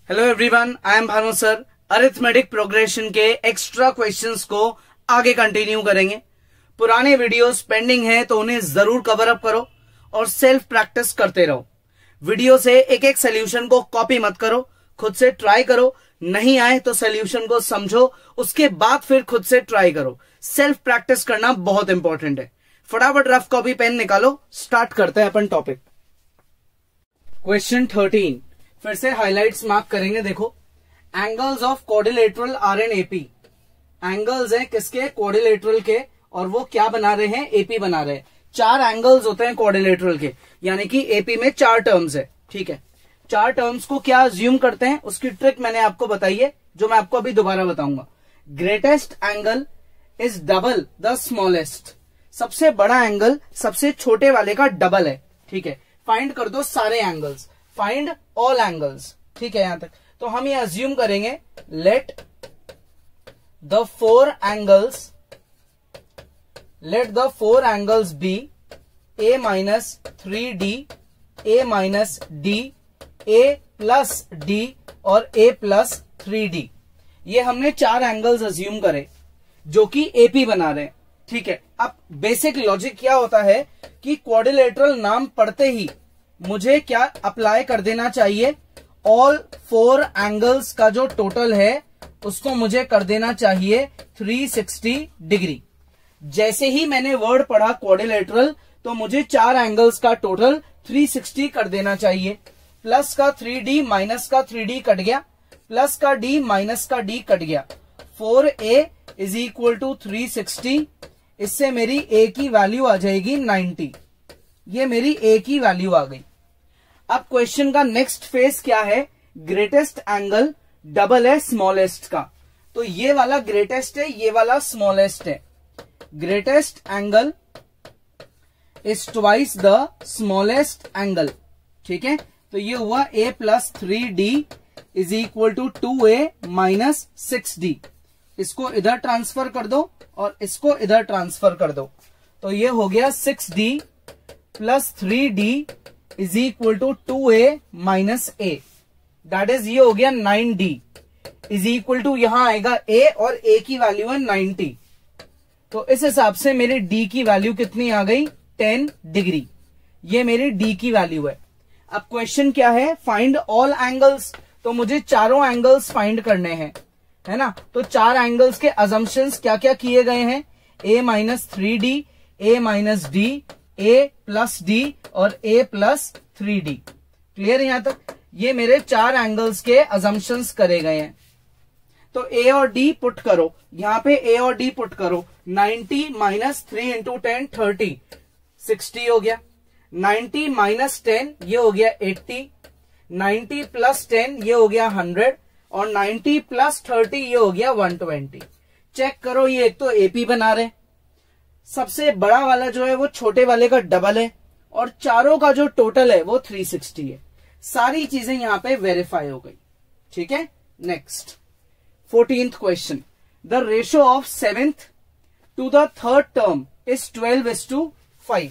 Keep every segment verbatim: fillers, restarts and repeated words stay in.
Hello everyone, I am Bhanu sir. Arithmetic progression के extra questions को आगे कंटिन्यू करेंगे। पुराने वीडियोस पेंडिंग हैं तो उन्हें जरूर कवर अप करो और सेल्फ प्रैक्टिस करते रहो। वीडियो से एक एक सोल्यूशन को कॉपी मत करो, खुद से ट्राई करो। नहीं आए तो सोल्यूशन को समझो, उसके बाद फिर खुद से ट्राई करो। सेल्फ प्रैक्टिस करना बहुत इंपॉर्टेंट है। फटाफट रफ कॉपी पेन निकालो, स्टार्ट करते हैं अपन टॉपिक। क्वेश्चन थर्टीन, फिर से हाइलाइट्स मार्क करेंगे। देखो, angles of quadrilateral are in AP. Angles हैं किसके? क्वाड्रिलेटरल के। और वो क्या बना रहे हैं? एपी बना रहे हैं। चार एंगल्स होते हैं क्वाड्रिलेटरल के, यानी कि एपी में चार टर्म्स है। ठीक है, चार टर्म्स को क्या अज्यूम करते हैं, उसकी ट्रिक मैंने आपको बताई है, जो मैं आपको अभी दोबारा बताऊंगा। Greatest angle is double the smallest. सबसे बड़ा एंगल सबसे छोटे वाले का डबल है। ठीक है, फाइंड कर दो सारे एंगल्स, फाइंड ऑल एंगल्स। ठीक है, यहां तक तो हम ये अज्यूम करेंगे, let the four angles let the four angles be a minus three d, a minus d, a plus d और ए प्लस थ्री डी। ये हमने चार एंगल्स अज्यूम करे जो कि एपी बना रहे हैं। ठीक है, अब बेसिक लॉजिक क्या होता है कि क्वाड्रिलेटरल नाम पढ़ते ही मुझे क्या अप्लाई कर देना चाहिए? ऑल फोर एंगल्स का जो टोटल है उसको मुझे कर देना चाहिए थ्री सिक्सटी डिग्री। जैसे ही मैंने वर्ड पढ़ा क्वाड्रिलेटरल, तो मुझे चार एंगल्स का टोटल थ्री सिक्सटी कर देना चाहिए। प्लस का थ्री डी माइनस का थ्री डी कट गया, प्लस का डी माइनस का डी कट गया। Four a is equal to three sixty. इससे मेरी ए की वैल्यू आ जाएगी नाइन्टी। ये मेरी ए की वैल्यू आ गई। अब क्वेश्चन का नेक्स्ट फेज क्या है? ग्रेटेस्ट एंगल डबल है स्मॉलेस्ट का। तो ये वाला ग्रेटेस्ट है, ये वाला स्मॉलेस्ट है। Greatest angle is twice the smallest angle. ठीक है, तो ये हुआ a plus three d is equal to two a minus six d. इसको इधर ट्रांसफर कर दो और इसको इधर ट्रांसफर कर दो, तो ये हो गया six d plus three d is equal to two a minus a. That is ये हो गया nine d is equal to, यहां आएगा ए और ए की वैल्यू है नाइन्टी। तो इस हिसाब से मेरी डी की वैल्यू कितनी आ गई? Ten degree. ये मेरी डी की वैल्यू है। अब क्वेश्चन क्या है? Find all angles. तो मुझे चारों एंगल्स फाइंड करने हैं, है ना। तो चार एंगल्स के अजम्पशंस क्या क्या किए गए हैं? A minus three d, a minus d, a plus d और a plus three d. Clear है यहां तक? ये मेरे चार एंगल्स के अजम्पशंस करे गए हैं। तो ए और डी पुट करो, यहां पे ए और डी पुट करो। Ninety minus three into ten thirty, sixty हो गया। नाइन्टी माइनस टेन ये हो गया एट्टी। नाइन्टी प्लस टेन ये हो गया हंड्रेड और नाइन्टी प्लस थर्टी ये हो गया वन ट्वेंटी। चेक करो, ये एक तो एपी बना रहे, सबसे बड़ा वाला जो है वो छोटे वाले का डबल है और चारों का जो टोटल है वो थ्री सिक्सटी है। सारी चीजें यहां पे वेरीफाई हो गई। ठीक है, next fourteenth question. The ratio of seventh to the third term is twelve is to five.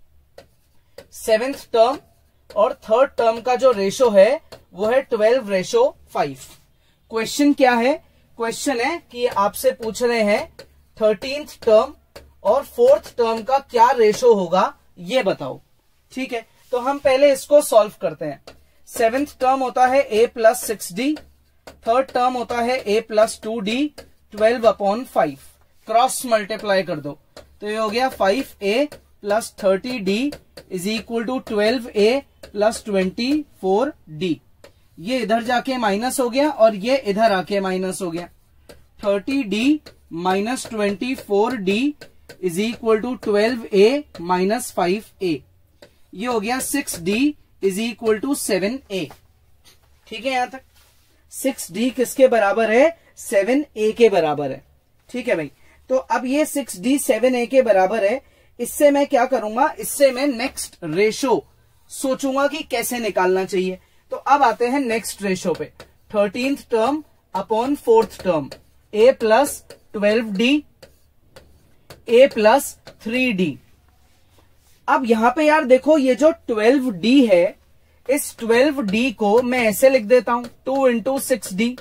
Seventh term और थर्ड टर्म का जो रेशो है वो है ट्वेल्व रेशो फाइव। क्वेश्चन क्या है? क्वेश्चन है कि आपसे पूछ रहे हैं थर्टीन्थ टर्म और फोर्थ टर्म का क्या रेशो होगा, ये बताओ। ठीक है, तो हम पहले इसको सॉल्व करते हैं। सेवेंथ टर्म होता है a plus six d, third term होता है a plus two d, twelve upon five. Cross multiply कर दो, तो ये हो गया five a plus thirty d is equal to twelve a plus twenty four d. ये इधर जाके माइनस हो गया और ये इधर आके माइनस हो गया। Thirty d minus twenty four d is equal to twelve a minus five a. ये हो गया six d is equal to seven a. ठीक है, यहां तक सिक्स डी किसके बराबर है? सेवन ए के बराबर है। ठीक है भाई, तो अब ये सिक्स डी सेवन ए के बराबर है। इससे मैं क्या करूंगा? इससे मैं नेक्स्ट रेशो सोचूंगा कि कैसे निकालना चाहिए। तो अब आते हैं नेक्स्ट रेशो पे। Thirteenth term upon fourth term, a plus twelve d, a plus three d. अब यहां पे यार देखो, ये जो ट्वेल्व डी है इस ट्वेल्व डी को मैं ऐसे लिख देता हूं, टू इंटू सिक्स डी,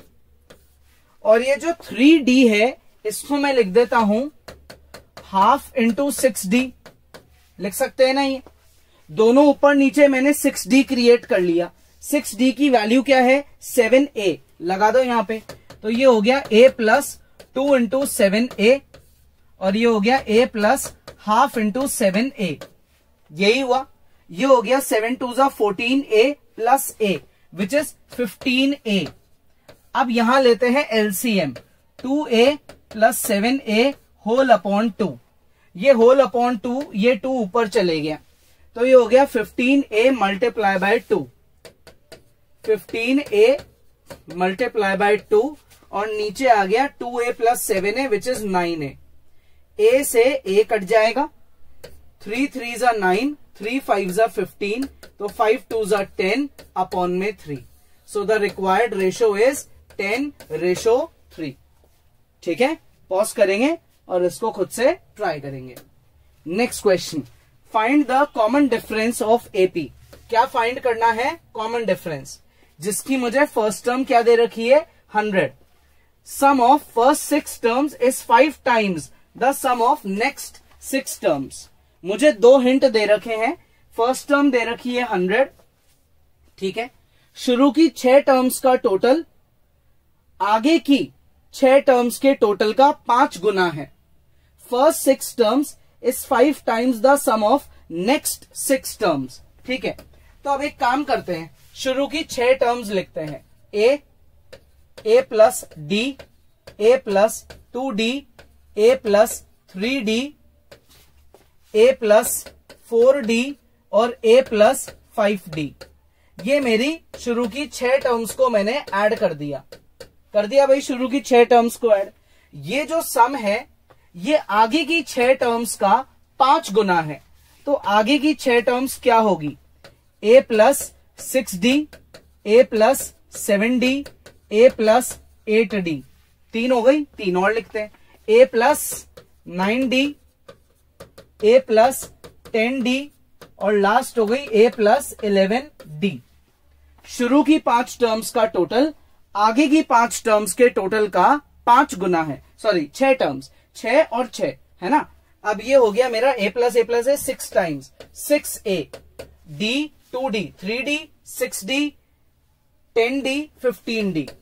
और ये जो थ्री डी है इसको मैं लिख देता हूं हाफ इंटू सिक्स डी। लिख सकते हैं ना, ये दोनों ऊपर नीचे मैंने सिक्स डी क्रिएट कर लिया। सिक्स डी की वैल्यू क्या है, सेवन ए, लगा दो यहां पे। तो ये हो गया a plus two into seven a, और ये हो गया a plus half into seven a. यही हुआ, ये हो गया सेवन टू जा fourteen a plus a which is fifteen a. अब यहां लेते हैं LCM, two a plus seven a whole upon two. ये होल अपॉन टू, ये टू ऊपर चले गया, तो ये हो गया fifteen a multiply by two, fifteen a multiply by two, और नीचे आ गया two a plus seven a which is nine a. A से ए कट जाएगा, थ्री थ्री जा नाइन, थ्री फाइव जा फिफ्टीन, तो फाइव टू जा टेन अपॉन में three. So the required ratio is ten ratio three. ठीक है, पॉज करेंगे और इसको खुद से ट्राई करेंगे। Next question, find the common difference of AP. क्या फाइंड करना है, कॉमन डिफरेंस, जिसकी मुझे फर्स्ट टर्म क्या दे रखी है, hundred. Sum of first six terms is five times the sum of next six terms. मुझे दो हिंट दे रखे हैं, फर्स्ट टर्म दे रखी है हंड्रेड, ठीक है, शुरू की छह टर्म्स का टोटल आगे की छह टर्म्स के टोटल का पांच गुना है। First six terms is five times the sum of next six terms. ठीक है, तो अब एक काम करते हैं, शुरू की छह टर्म्स लिखते हैं, a, a plus d, a plus two d, a plus three d, a plus four d और ए प्लस फाइव डी। ये मेरी शुरू की छह टर्म्स को मैंने ऐड कर दिया कर दिया भाई, शुरू की छह टर्म्स को ऐड। ये जो सम है ये आगे की छह टर्म्स का पांच गुना है, तो आगे की छह टर्म्स क्या होगी, a plus six d, a plus seven d, a plus eight d, तीन हो गई, तीन और लिखते हैं, a plus nine d, a plus ten d, और लास्ट हो गई ए प्लस इलेवन डी। शुरू की पांच टर्म्स का टोटल आगे की पांच टर्म्स के टोटल का पांच गुना है, सॉरी छह टर्म्स, छह और छह है ना। अब ये हो गया मेरा ए प्लस ए प्लस है six times, six a d, two d, three d, six d, ten d, fifteen d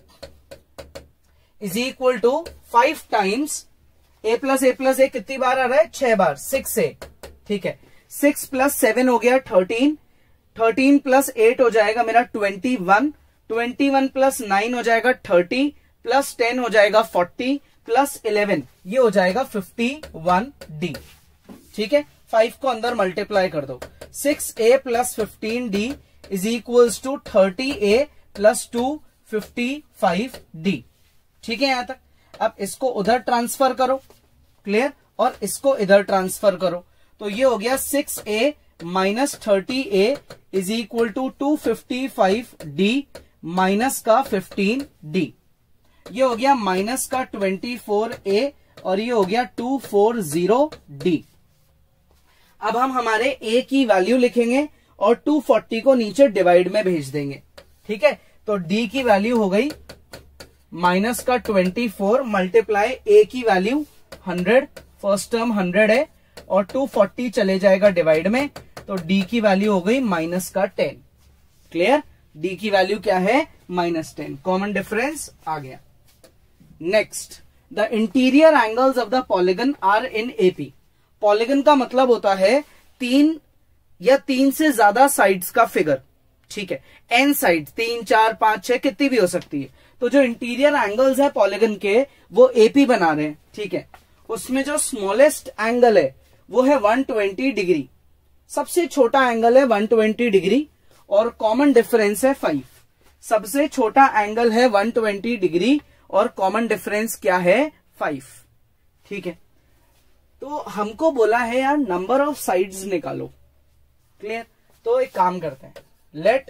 is equal to five times a plus a plus a कितनी बार आ रहा है, छह बार, सिक्स ए। ठीक है, सिक्स प्लस सेवन हो गया थर्टीन, थर्टीन प्लस एट हो जाएगा मेरा twenty one, twenty one plus nine हो जाएगा थर्टी, प्लस टेन हो जाएगा फोर्टी, प्लस इलेवन ये हो जाएगा फिफ्टी वन डी। ठीक है, फाइव को अंदर मल्टीप्लाई कर दो, six a plus fifteen d is equals to thirty a plus two fifty five d. ठीक है, यहां तक। अब इसको उधर ट्रांसफर करो, क्लियर, और इसको इधर ट्रांसफर करो, तो ये हो गया six a minus thirty a is equal to two fifty five d minus का फिफ्टीन डी। ये हो गया माइनस का ट्वेंटी फोर ए और ये हो गया टू फोर जीरो डी। अब हम हमारे ए की वैल्यू लिखेंगे और टू फोर्टी को नीचे डिवाइड में भेज देंगे। ठीक है, तो डी की वैल्यू हो गई माइनस का ट्वेंटी फोर मल्टीप्लाई ए की value hundred, first term hundred है और टू फोर्टी चले जाएगा डिवाइड में, तो डी की वैल्यू हो गई माइनस का टेन। क्लियर, डी की वैल्यू क्या है, माइनस टेन। कॉमन डिफरेंस आ गया। Next, the interior angles of the polygon are in AP. Polygon का मतलब होता है तीन या तीन से ज्यादा साइड्स का फिगर। ठीक है, एन साइड, तीन चार पांच छह कितनी भी हो सकती है। तो जो इंटीरियर एंगल्स है पॉलीगन के वो एपी बना रहे हैं। ठीक है, उसमें जो स्मॉलेस्ट एंगल है वो है वन ट्वेंटी डिग्री, सबसे छोटा एंगल है वन ट्वेंटी डिग्री और कॉमन डिफरेंस है फाइव। सबसे छोटा एंगल है वन ट्वेंटी डिग्री और कॉमन डिफरेंस क्या है, फाइव। ठीक है, तो हमको बोला है यार नंबर ऑफ साइड्स निकालो। क्लियर, तो एक काम करते हैं, let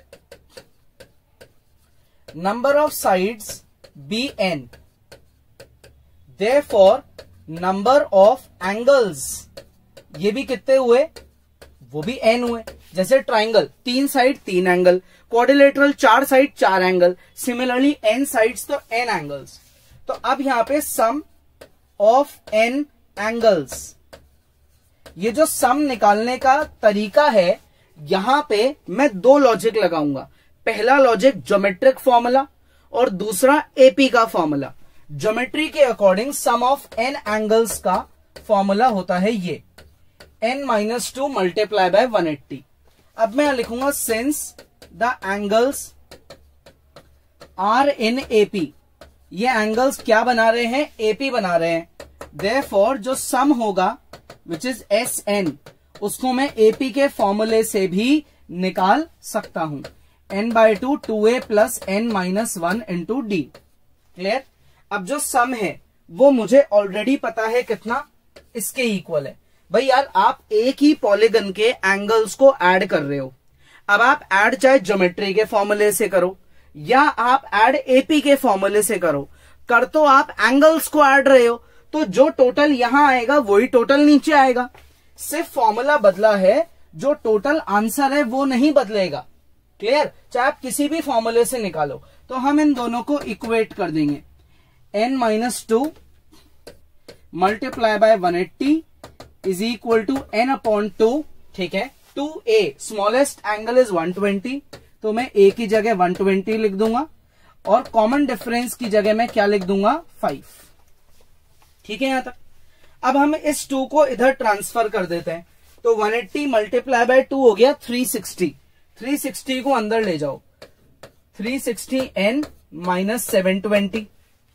number of sides be n, therefore number of angles, ये भी कितने हुए, वो भी एन हुए, जैसे ट्राइंगल तीन साइड तीन एंगल, क्वाड्रिलेटरल चार साइड चार एंगल, सिमिलरली एन साइड्स तो एन एंगल्स। तो अब यहां पे सम ऑफ एन एंगल्स, ये जो सम निकालने का तरीका है, यहां पे मैं दो लॉजिक लगाऊंगा। पहला लॉजिक ज्योमेट्रिक फॉर्मूला और दूसरा एपी का फॉर्मूला। ज्योमेट्री के according sum of n angles का फॉर्मूला होता है ये n minus two multiply by one eighty. अब मैं लिखूंगा since the angles are in AP, ये एंगल्स क्या बना रहे हैं, एपी बना रहे हैं। देयरफॉर जो सम होगा विच इज एस एन, उसको मैं एपी के फॉर्मूले से भी निकाल सकता हूं, n by two two a plus n minus one into d. Clear. अब जो सम है वो मुझे ऑलरेडी पता है कितना, इसके इक्वल है। भाई यार आप एक ही पॉलीगन के एंगल्स को ऐड कर रहे हो, अब आप ऐड चाहे ज्योमेट्री के फॉर्मूले से करो या आप ऐड एपी के फॉर्मूले से करो, कर तो आप एंगल्स को ऐड रहे हो, तो जो टोटल यहां आएगा वही टोटल नीचे आएगा। सिर्फ फॉर्मूला बदला है, जो टोटल आंसर है वो नहीं बदलेगा। क्लियर। चाहे आप किसी भी फॉर्मूले से निकालो। तो हम इन दोनों को इक्वेट कर देंगे, n minus two multiply by one eighty is equal to n upon two. ठीक है। Two a smallest angle is one twenty, तो मैं ए की जगह वन ट्वेंटी लिख दूंगा और कॉमन डिफरेंस की जगह मैं क्या लिख दूंगा, फाइव। ठीक है यहां तक। अब हम इस टू को इधर ट्रांसफर कर देते हैं, तो one eighty multiply by two हो गया थ्री सिक्सटी। थ्री सिक्सटी को अंदर ले जाओ, three sixty n minus seven twenty,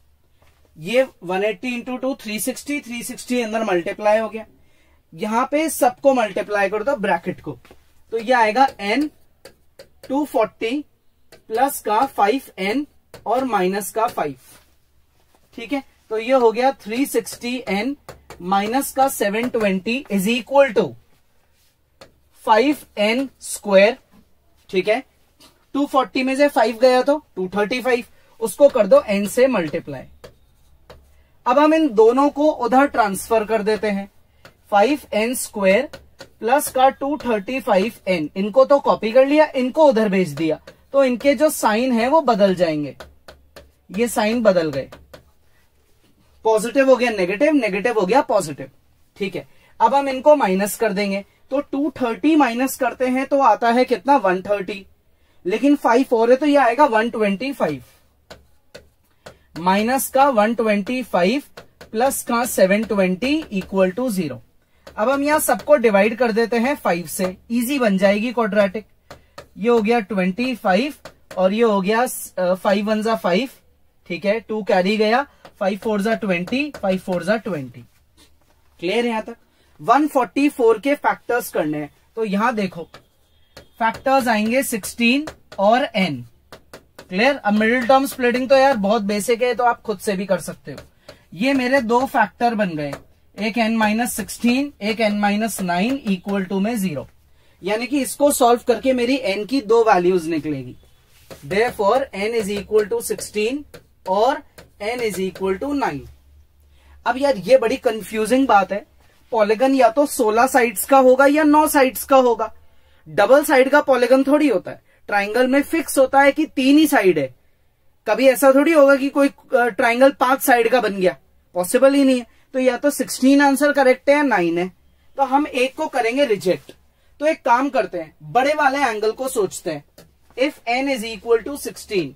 ये one eighty into two three sixty, three sixty अंदर मल्टीप्लाई हो गया। यहां पे सबको मल्टीप्लाई कर दो ब्रैकेट को, तो ये आएगा एन टू फोर्टी प्लस का फाइव एन और माइनस का फाइव। ठीक है। तो ये हो गया थ्री सिक्सटी एन माइनस का seven twenty is equal to five n square. ठीक है। टू फोर्टी में से फाइव गया तो टू थर्टी फाइव, उसको कर दो एन से मल्टीप्लाई। अब हम इन दोनों को उधर ट्रांसफर कर देते हैं, फाइव एन स्क्वायर प्लस का टू थर्टी फाइव एन, इनको तो कॉपी कर लिया, इनको उधर भेज दिया, तो इनके जो साइन है वो बदल जाएंगे, ये साइन बदल गए, पॉजिटिव हो गया नेगेटिव, नेगेटिव हो गया पॉजिटिव। ठीक है। अब हम इनको माइनस कर देंगे, तो टू थर्टी माइनस करते हैं तो आता है कितना, वन थर्टी, लेकिन फाइव और है तो ये आएगा वन ट्वेंटी फाइव, माइनस का वन ट्वेंटी फाइव प्लस का seven twenty equal to zero. अब हम यहां सबको डिवाइड कर देते हैं फाइव से, इजी बन जाएगी क्वाड्रेटिक। ये हो गया ट्वेंटी फाइव और ये हो गया फाइव वन जा फाइव। ठीक है। टू कैरी गया, फाइव फोर जा ट्वेंटी, फाइव फोर जा ट्वेंटी। क्लियर है यहां तक। वन फोर्टी फोर के फैक्टर्स करने हैं, तो यहां देखो फैक्टर्स आएंगे सिक्सटीन और एन। क्लियर। अब मिडिल टर्म स्प्लिटिंग तो यार बहुत बेसिक है, तो आप खुद से भी कर सकते हो। ये मेरे दो फैक्टर बन गए, एक एन माइनस सिक्सटीन, एक n minus nine equal to में जीरो, यानी कि इसको सॉल्व करके मेरी एन की दो वैल्यूज निकलेगी। Therefore n is equal to sixteen और n is equal to nine. अब यार ये बड़ी कंफ्यूजिंग बात है, पॉलीगन या तो सोलह साइड्स का होगा या नौ साइड्स का होगा। डबल साइड का पॉलीगन थोड़ी होता है, ट्राइंगल में फिक्स होता है कि तीन ही साइड है। कभी ऐसा थोड़ी होगा कि कोई ट्राइंगल पांच साइड का बन गया, पॉसिबल ही नहीं है। तो या तो सिक्सटीन आंसर करेक्ट है या नाइन है, तो हम एक को करेंगे रिजेक्ट। तो एक काम करते हैं, बड़े वाले एंगल को सोचते हैं। If n is equal to sixteen,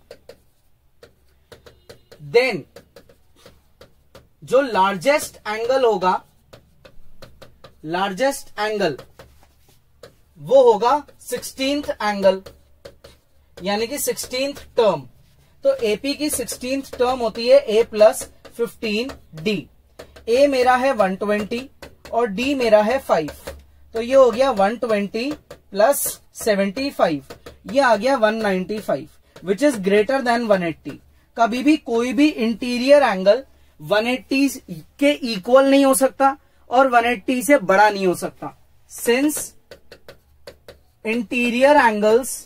then जो लार्जेस्ट एंगल होगा, लार्जेस्ट एंगल वो होगा सिक्सटीन्थ एंगल, यानी कि सिक्सटीन्थ टर्म। तो एपी की सिक्सटीन्थ टर्म होती है a plus fifteen d. A मेरा है वन ट्वेंटी और डी मेरा है फाइव, तो ये हो गया one twenty plus seventy five, ये आ गया one ninety five, which is greater than one eighty. कभी भी कोई भी इंटीरियर एंगल वन एट्टी के इक्वल नहीं हो सकता और वन एट्टी से बड़ा नहीं हो सकता, since interior angles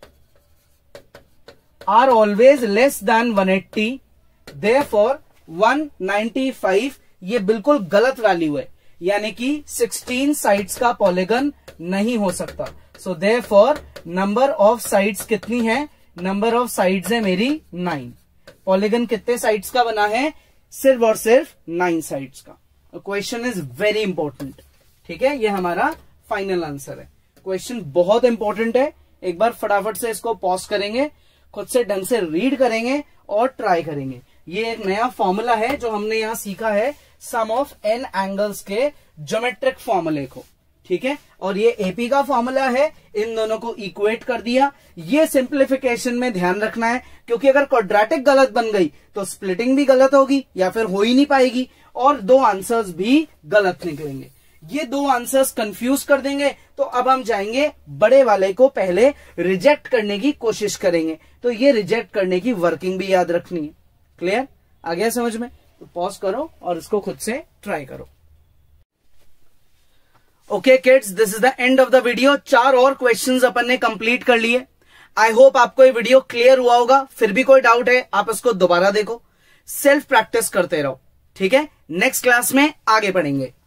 are always less than one eighty, therefore one ninety five ये बिल्कुल गलत वैल्यू है, यानी कि सिक्सटीन साइड्स का पॉलीगन नहीं हो सकता। So therefore number of sides कितनी है, नंबर ऑफ साइड्स है मेरी नाइन। पॉलीगन कितने साइड्स का बना है, सिर्फ और सिर्फ नाइन साइड्स का। क्वेश्चन इज वेरी इंपॉर्टेंट, ठीक है, ये हमारा फाइनल आंसर है। क्वेश्चन बहुत इंपॉर्टेंट है, एक बार फटाफट से इसको पॉज करेंगे, खुद से ढंग से रीड करेंगे और ट्राई करेंगे। ये एक नया फॉर्मूला है जो हमने यहां सीखा है, सम ऑफ एन एंगल्स के ज्योमेट्रिक फॉर्मूले को, ठीक है, और ये एपी का फॉर्मूला है, इन दोनों को इक्वेट कर दिया। ये सिंप्लीफिकेशन में ध्यान रखना है, क्योंकि अगर क्वाड्रेटिक गलत बन गई तो स्प्लिटिंग भी गलत होगी या फिर हो ही नहीं पाएगी, और दो आंसर्स भी गलत निकलेंगे। ये दो आंसर्स कंफ्यूज कर देंगे, तो अब हम जाएंगे बड़े वाले को पहले रिजेक्ट करने की कोशिश करेंगे। तो ये रिजेक्ट करने की वर्किंग भी याद रखनी है। क्लियर, आ गया समझ में? तो पॉज करो और इसको खुद से ट्राई करो। Okay kids, this is the end of the video. चार और क्वेश्चंस अपन ने कंप्लीट कर लिए। आई होप आपको ये वीडियो क्लियर हुआ होगा। फिर भी कोई डाउट है आप इसको दोबारा देखो, सेल्फ प्रैक्टिस करते रहो, ठीक है। नेक्स्ट क्लास में आगे बढ़ेंगे।